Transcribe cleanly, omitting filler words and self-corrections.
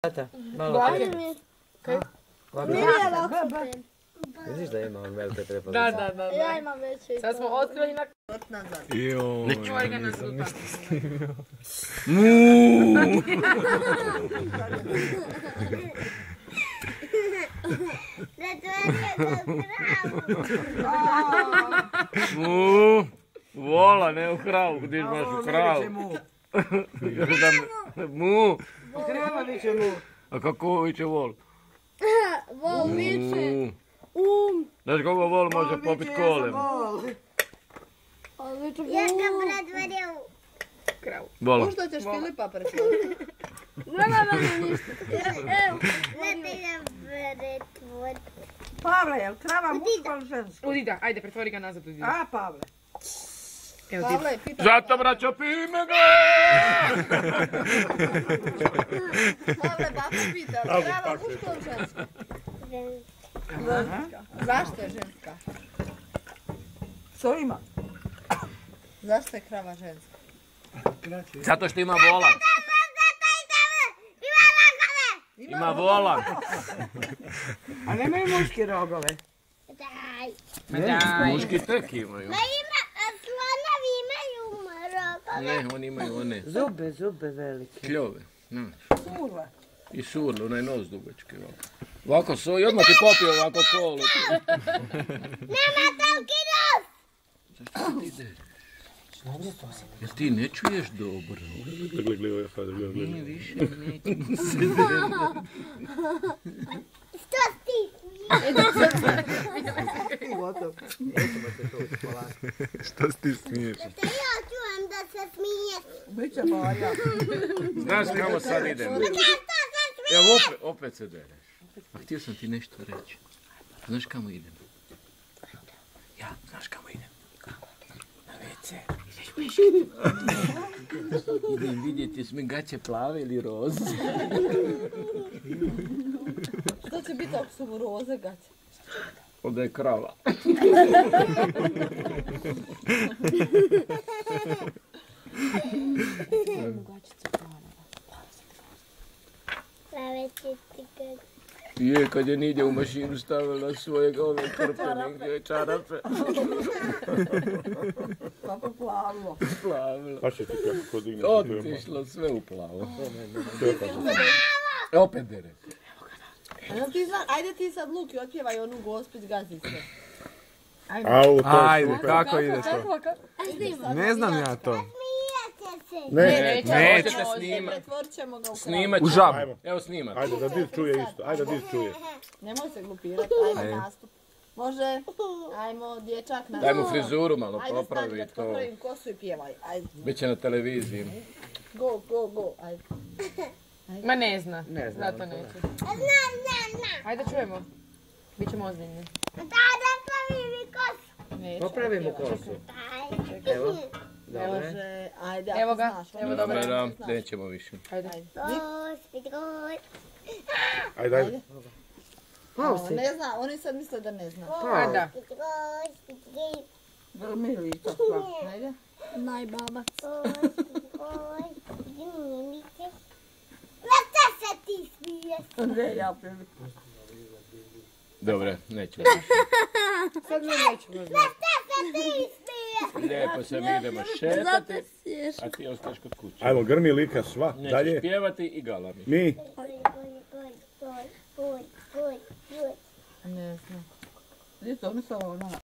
Tata, malo Bake. Kaj? Vidiš da ima on velike preporuke? Da. Ja imam veće i to. Sad smo otkrili na... Joj, Čuvaj ga na zupa. Vola, ne u kravu, gdje imaš u kravu? Mu. Krema viće mu. A kako viće vol? Vol viče. Znaš kako vol može popit kole? Ja sam pretvorio. Vola. Možda ćeš Filipa pretvoriti. Ne, ništa. Evo. Ne pretvori. Pavle, je li krava muška ili ženska? Udita, ajde, pretvori ga nazad Udita. A, Pavle. Evo ti. Pavle, pita. Zato, braćo, pime ga! Pavle, bako pita, krava muška ili ženska? Ženska. Zašto je ženska? Što ima? Zašto je krava ženska? Zato što ima vola. Ima vola. A nemaju muški rogove. Daj. Muški tek imaju. Ma ima, slonovi imaju rogove. Ne, oni imaju one Zube velike. kljove. Znaš. Surle. I surle, onaj nos dugački. Ovako so i odmah ti popio ovako kolo. Nema toliki nos. Zašto ti ideš? Jel ti ne čuješ dobro? Nije više, neće se Što ti? Što ti smiješ? Da ja čujem da se smiješ. Biće bolja. Znaš kamo sad idemo? Zašto se Evo opet se dereš. A htio sam ti nešto reći. Znaš kamo idemo? Ja, znaš kamo idemo? Na WC. Idem vidjeti jesu mi gaće plave ili roze. Što će biti ako su mu roze gaće? Onda je krava. Plave četike. Je, kad je Nidja u mašinu stavila svoje ove krpe, negdje čarape. Kako plavilo. Plavilo. Pa će ti kako digne. Otišlo sve u plavo. Opet dere. Ajde ti sad Luki otpjevaj onu Gospić gazi se. Ajde, Kako ide to? Ne znam ja to. Smijete se. Neće Neće. snima. Pretvorit ćemo ga u kravu. Snimat ću. U žabu. Evo snimat. Ajde da Diz čuje isto. Ajde da Diz čuje. Nemoj se glupirati, ajmo nastup. Može, ajmo dječak na... Daj mu frizuru malo, Ajde stani popravi da ti to. popravim kosu i pjevaj, ajde. Biće na televiziji. Go, ajde. Ma ne zna, zato neće. Ajde čujemo. Bićemo ozbiljni. Da pravi mi kosu. Neće. Popravi mu otpjevaj. kosu. Daj. Evo. Dobre. Može, ajde, Evo ako ga, znaš. evo Dobro, dobro. da, nećemo više. Ajde. Gospit, Ajde, ajde. Ne zna, oni sad misle da ne zna. Pa, gospit, Milica sva. Ajde. najbabac. Gospit, Milice. Na šta se ti smiješ? Ne, ja priliku. Dobro, nećemo. Sad mi nećemo Na znati. šta se ti smiješ? Lijepo se mi idemo šetati, a ti ostaješ kod kuće. Ajmo, grmi lika sva. Nećeš Dalje. pjevati i galami. Mi. Goj. Ne znam. Gdje to mislila ona?